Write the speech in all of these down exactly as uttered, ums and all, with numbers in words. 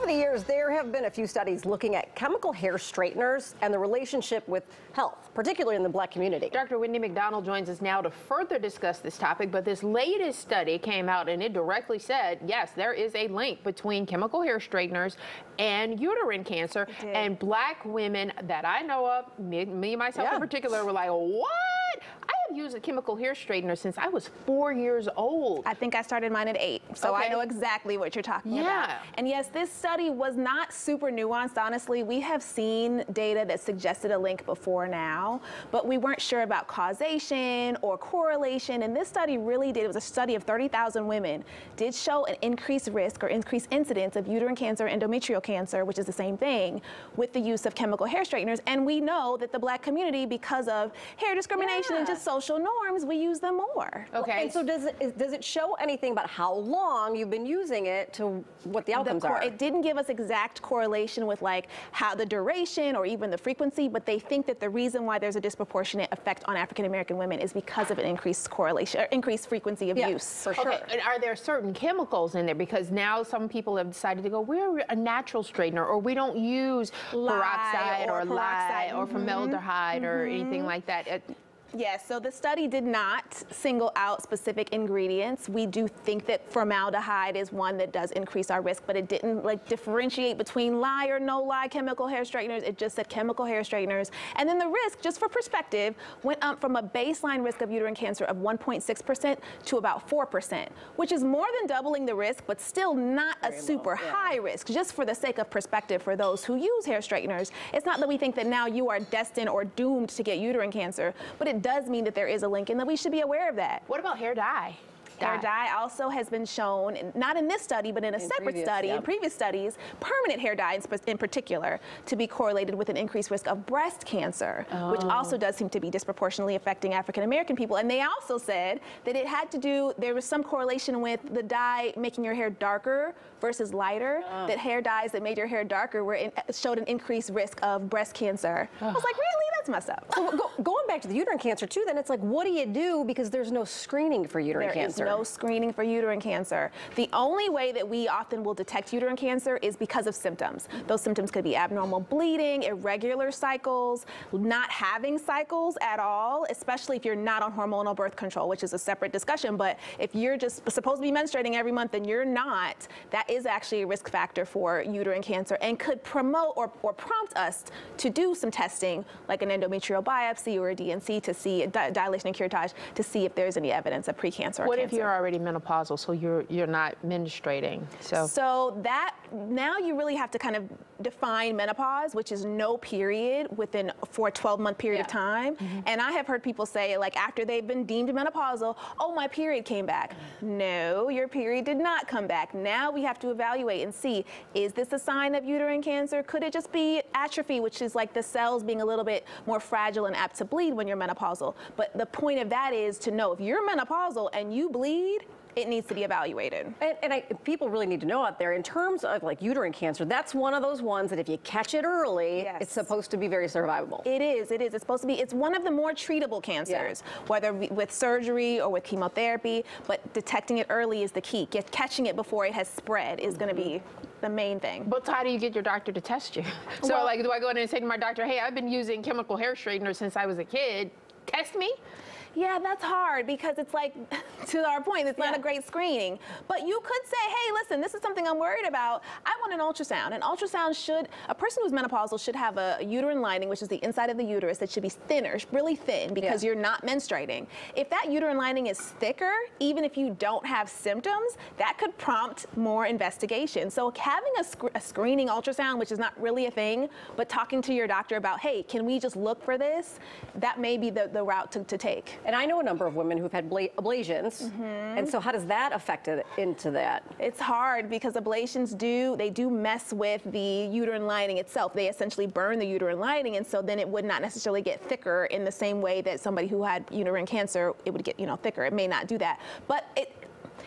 Over the years, there have been a few studies looking at chemical hair straighteners and the relationship with health, particularly in the Black community. Doctor Wendy McDonald joins us now to further discuss this topic, but this latest study came out and it directly said, yes, there is a link between chemical hair straighteners and uterine cancer. And Black women that I know of, me, me myself yeah. in particular, were like, what? I have used a chemical hair straightener since I was four years old. I think I started mine at eight, so okay. I know exactly what you're talking yeah. about. And yes, this study was not super nuanced, honestly. We have seen data that suggested a link before now, but we weren't sure about causation or correlation. And this study really did, it was a study of thirty thousand women, did show an increased risk or increased incidence of uterine cancer, endometrial cancer, which is the same thing, with the use of chemical hair straighteners. And we know that the Black community, because of hair discrimination yeah. and just social norms, we use them more. Okay. And so does it, does it show anything about how long you've been using it to what the outcomes the are? It didn't give us exact correlation with like how the duration or even the frequency, but they think that the reason why there's a disproportionate effect on African American women is because of an increased correlation or increased frequency of yeah, use. For sure. Okay. And are there certain chemicals in there? Because now some people have decided to go, we're a natural straightener, or we don't use lye peroxide or, or lye or mm-hmm. formaldehyde mm-hmm. or anything like that. It, Yes, so the study did not single out specific ingredients. We do think that formaldehyde is one that does increase our risk, but it didn't like differentiate between lye or no lye chemical hair straighteners. It just said chemical hair straighteners. And then the risk, just for perspective, went up from a baseline risk of uterine cancer of one point six percent to about four percent, which is more than doubling the risk, but still not Very a super low, yeah. high risk. Just for the sake of perspective for those who use hair straighteners, it's not that we think that now you are destined or doomed to get uterine cancer, but it does mean that there is a link and that we should be aware of that. What about hair dye? Hair dye also has been shown, not in this study, but in a in separate previous, study, yeah. in previous studies, permanent hair dye in, in particular, to be correlated with an increased risk of breast cancer, oh. which also does seem to be disproportionately affecting African American people. And they also said that it had to do, there was some correlation with the dye making your hair darker versus lighter, oh. that hair dyes that made your hair darker were in, showed an increased risk of breast cancer. Oh. I was like, really? That's messed up. So go, going back to the uterine cancer too, then it's like, what do you do? Because there's no screening for uterine there cancer. There is no screening for uterine cancer. The only way that we often will detect uterine cancer is because of symptoms. Those symptoms could be abnormal bleeding, irregular cycles, not having cycles at all, especially if you're not on hormonal birth control, which is a separate discussion. But if you're just supposed to be menstruating every month and you're not, that is actually a risk factor for uterine cancer and could promote or, or prompt us to do some testing, like an endometrial biopsy or a D N C to see, di dilation and curettage, to see if there's any evidence of precancer. What or if you're already menopausal, so you're you're not menstruating? So so that now you really have to kind of define menopause, which is no period within for a twelve month period yeah. of time. Mm-hmm. And I have heard people say, like, after they've been deemed menopausal, oh, my period came back. No, your period did not come back. Now we have to evaluate and see, is this a sign of uterine cancer? Could it just be atrophy, which is like the cells being a little bit more fragile and apt to bleed when you're menopausal? But the point of that is to know if you're menopausal and you bleed, it needs to be evaluated. And, and I, people really need to know out there, in terms of like uterine cancer, that's one of those ones that if you catch it early, yes. it's supposed to be very survivable. It is, it is. It's supposed to be, it's one of the more treatable cancers, yeah. whether with surgery or with chemotherapy, but detecting it early is the key. Get, catching it before it has spread is mm-hmm. gonna be the main thing. But how do you get your doctor to test you? So well, like, do I go in and say to my doctor, hey, I've been using chemical hair straightener since I was a kid, test me? Yeah, that's hard because it's like, to our point, it's yeah. not a great screening. But you could say, hey, listen, this is something I'm worried about. I want an ultrasound. An ultrasound should, a person who's menopausal should have a uterine lining, which is the inside of the uterus, that should be thinner, really thin, because yeah. you're not menstruating. If that uterine lining is thicker, even if you don't have symptoms, that could prompt more investigation. So having a, sc a screening ultrasound, which is not really a thing, but talking to your doctor about, hey, can we just look for this? That may be the, the route to, to take. And I know a number of women who've had ablations, mm-hmm. and so how does that affect it into that? It's hard because ablations do, they do mess with the uterine lining itself. They essentially burn the uterine lining, and so then it would not necessarily get thicker in the same way that somebody who had uterine cancer, it would get, you know, thicker. It may not do that. But it,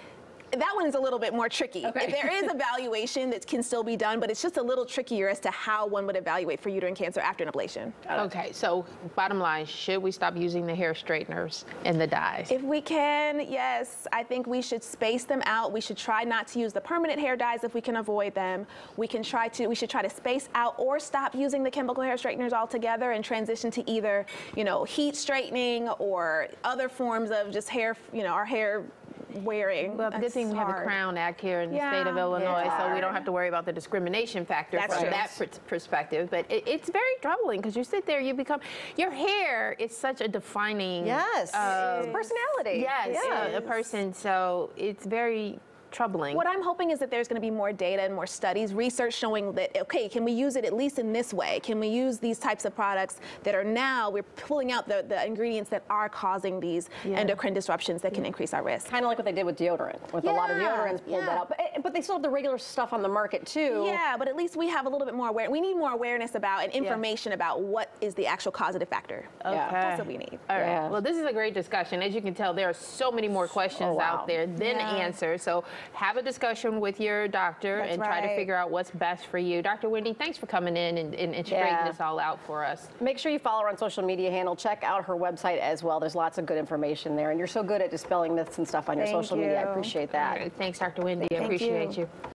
That one is a little bit more tricky. Okay. There is evaluation that can still be done, but it's just a little trickier as to how one would evaluate for uterine cancer after an ablation. Okay, so bottom line, should we stop using the hair straighteners and the dyes? If we can, yes. I think we should space them out. We should try not to use the permanent hair dyes if we can avoid them. We can try to, we should try to space out or stop using the chemical hair straighteners altogether and transition to either, you know, heat straightening or other forms of just hair, you know, our hair wearing. Well, the good thing we have the Crown Act here in the Yeah, state of Illinois, yeah. so we don't have to worry about the discrimination factor That's from true. that pers- perspective. But it, it's very troubling because you sit there, you become, your hair is such a defining. Yes. um, It's personality. Yes, Yeah. a, a person. So it's very troubling. What I'm hoping is that there's going to be more data and more studies, research showing that, okay, can we use it at least in this way? Can we use these types of products that are now, we're pulling out the, the ingredients that are causing these Yeah. endocrine disruptions that can increase our risk. Kind of like what they did with deodorant, with a lot of Yeah, deodorants pulled yeah. that out. But, but they still have the regular stuff on the market too. Yeah, but at least we have a little bit more aware. We need more awareness about and information about what is the actual causative factor. Okay. That's what we need. All right. Yeah. Well, this is a great discussion. As you can tell, there are so many more questions Oh, wow. out there than Yeah. answers. So have a discussion with your doctor That's and try to right. figure out what's best for you. Doctor Wendy, thanks for coming in and, and, and straightening Yeah. this all out for us. Make sure you follow her on social media handle. Check out her website as well. There's lots of good information there. And you're so good at dispelling myths and stuff on your Thank social media. I you. appreciate All that. right. Thanks, Doctor Wendy. I Thank appreciate you. you.